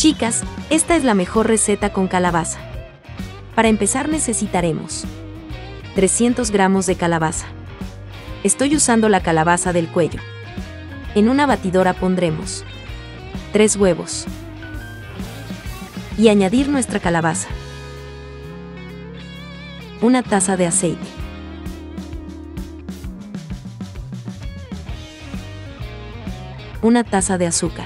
Chicas, esta es la mejor receta con calabaza. Para empezar necesitaremos 300 gramos de calabaza. Estoy usando la calabaza del cuello. En una batidora pondremos 3 huevos y añadir nuestra calabaza, una taza de aceite, una taza de azúcar.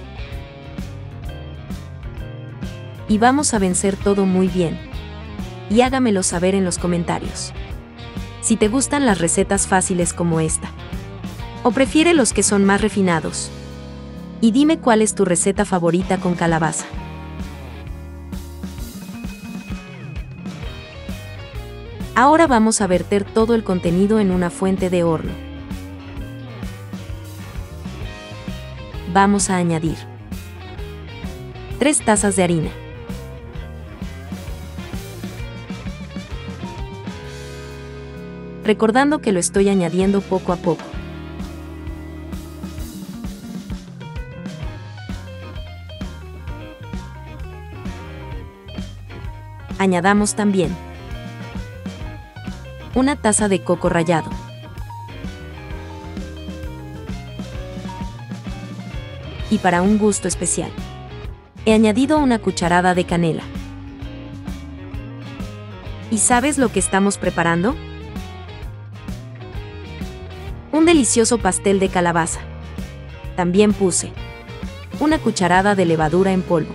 Y vamos a vencer todo muy bien. Y hágamelo saber en los comentarios. Si te gustan las recetas fáciles como esta, o prefiere los que son más refinados. Y dime cuál es tu receta favorita con calabaza. Ahora vamos a verter todo el contenido en una fuente de horno. Vamos a añadir 3 tazas de harina, recordando que lo estoy añadiendo poco a poco. Añadamos también una taza de coco rallado, y para un gusto especial, he añadido una cucharada de canela. ¿Y sabes lo que estamos preparando? Un delicioso pastel de calabaza. También puse una cucharada de levadura en polvo.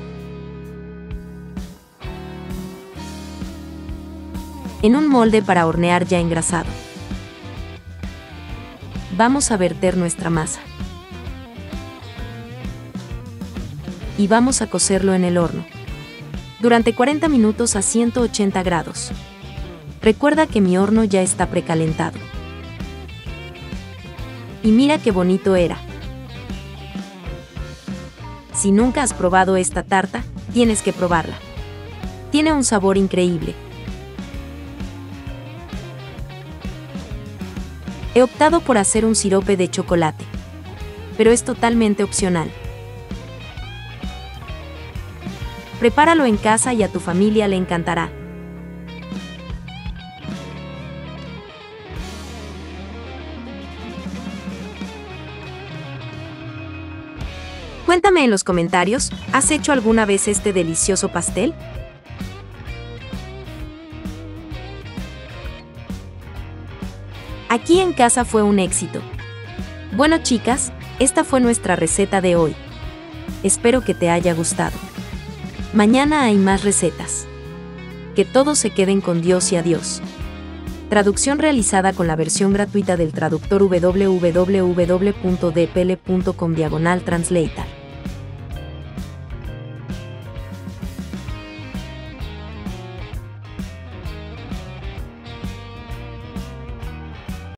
En un molde para hornear ya engrasado. Vamos a verter nuestra masa. Y vamos a cocerlo en el horno durante 40 minutos a 180 grados. Recuerda que mi horno ya está precalentado. Y mira qué bonito era. Si nunca has probado esta tarta, tienes que probarla. Tiene un sabor increíble. He optado por hacer un sirope de chocolate, pero es totalmente opcional. Prepáralo en casa y a tu familia le encantará. Cuéntame en los comentarios, ¿has hecho alguna vez este delicioso pastel? Aquí en casa fue un éxito. Bueno, chicas, esta fue nuestra receta de hoy. Espero que te haya gustado. Mañana hay más recetas. Que todos se queden con Dios y adiós. Traducción realizada con la versión gratuita del traductor www.dpl.com/translator.